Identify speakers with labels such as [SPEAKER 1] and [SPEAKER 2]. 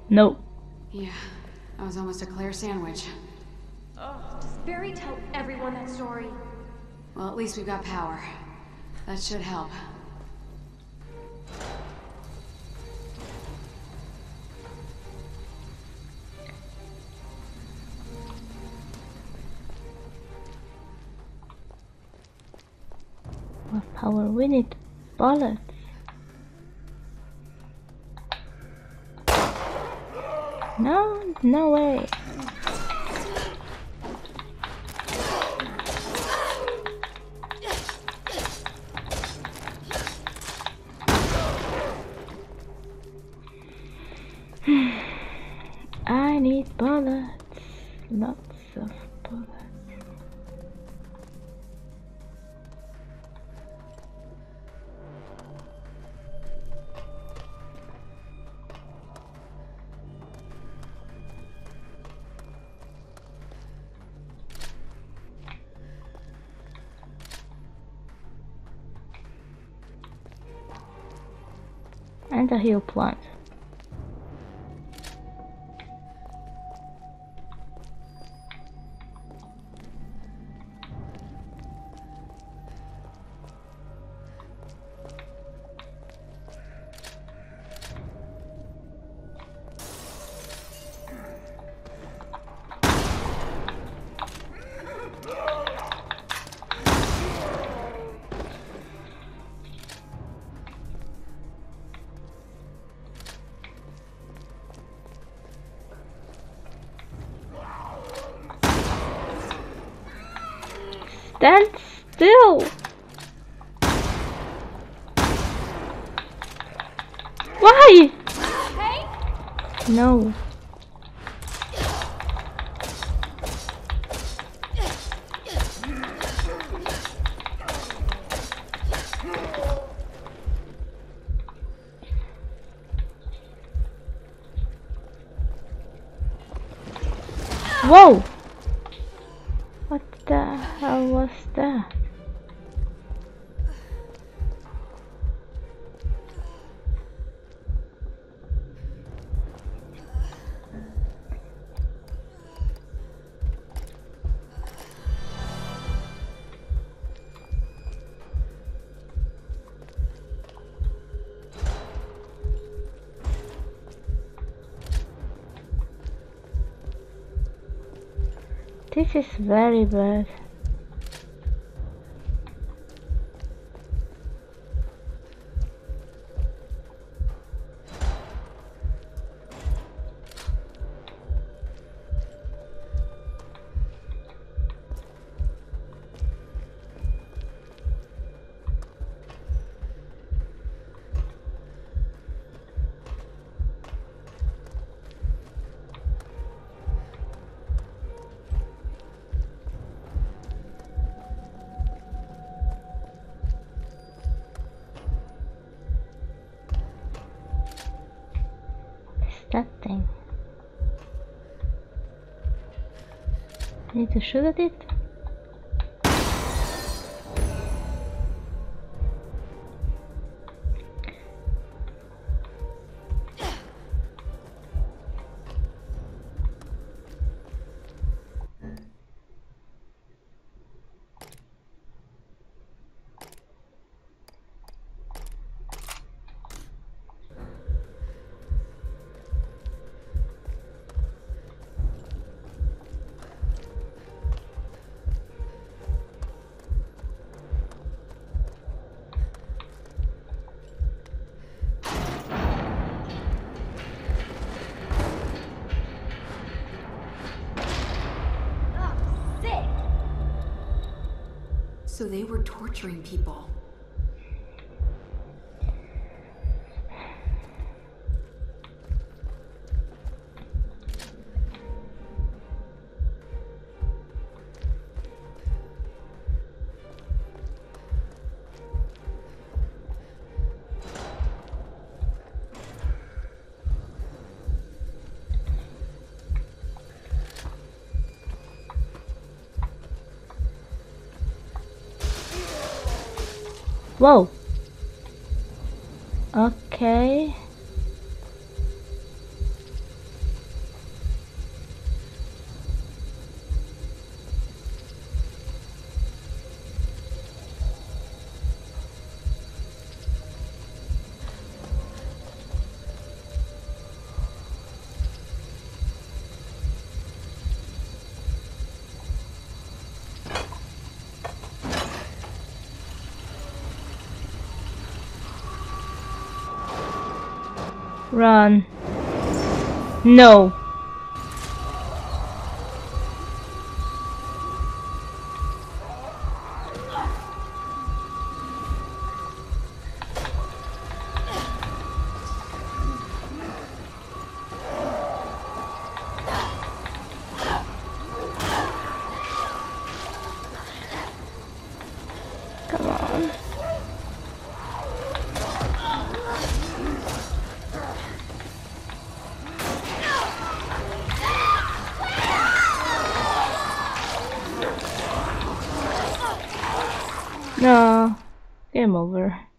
[SPEAKER 1] No.
[SPEAKER 2] Yeah, that was almost a Claire sandwich.
[SPEAKER 3] Does Barry tell everyone that story?
[SPEAKER 2] Well, at least we've got power. That should help.
[SPEAKER 1] What power? We need bullets. No, no way. I need bullets. Lots of bullets. And a heal plant. Stand still! Why?
[SPEAKER 3] Hey?
[SPEAKER 1] No. Whoa! What the hell was that? This is very bad. That thing. I need to shoot at it.
[SPEAKER 2] So they were torturing people.
[SPEAKER 1] Whoa. Okay. Run. No. Come on. No. Game over.